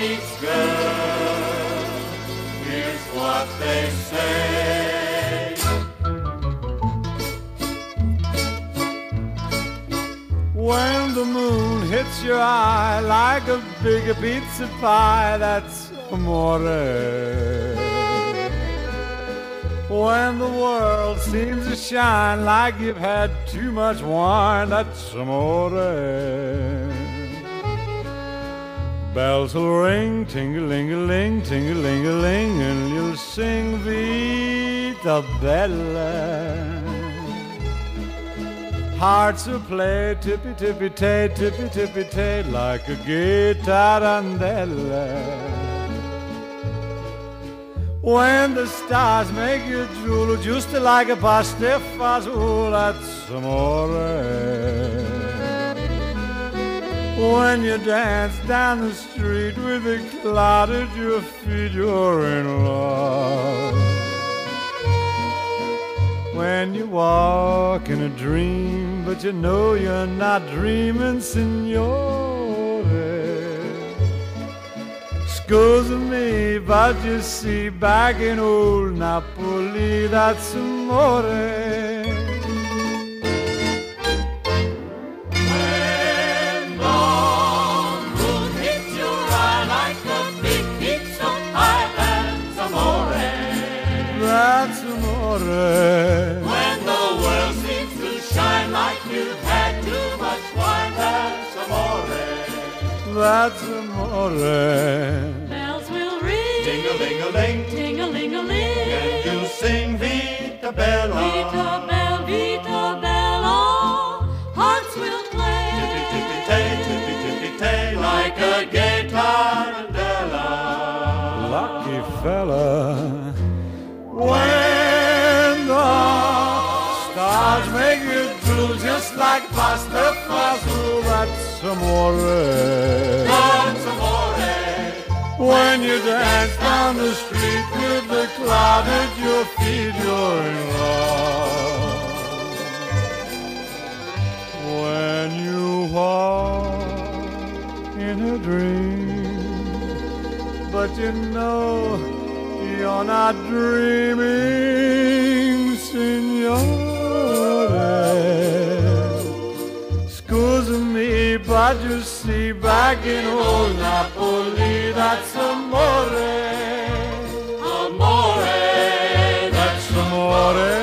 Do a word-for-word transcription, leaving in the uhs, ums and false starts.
meets girl, here's what they say. When the moon hits your eye like a big pizza pie, that's amore. When the world seems to shine like you've had too much wine, that's amore. Bells will ring, ting-a-ling-a-ling, ting-a-ling-a-ling, and you'll sing Vita Bella. Hearts will play tippy-tippy-tay, tippy-tippy-tay, like a gay tarantella. When the stars make you drool, just like a pasta fazool, that's amore. When you dance down the street with a cloud at your feet, you're in love. When you walk in a dream, but you know you're not dreaming, signore. Scusa me, but you see, back in old Napoli, that's amore. When the moon hits your eye like a big pizza pie, that's amore. That's amore. When the world seems to shine like you've had too much wine, that's amore. That's amore. Bells will ring, Ting-a-ling-a-ling, ting-a-ling-a-ling, and you'll sing Vita Bella. Vita Bella, Vita Bella, hearts will play. Tippy-tippy-tay, tippy-tippy-tay, like a gay tarantella. Lucky fella. When the stars make you drool, just like pasta fazool, that's amore. That's amore. When you dance down the street with the cloud at your feet, you're in love. When you walk in a dream, but you know you're not dreaming, signore. Scusa me, but you see, back in old Napoli, that's amore. Amore. That's amore.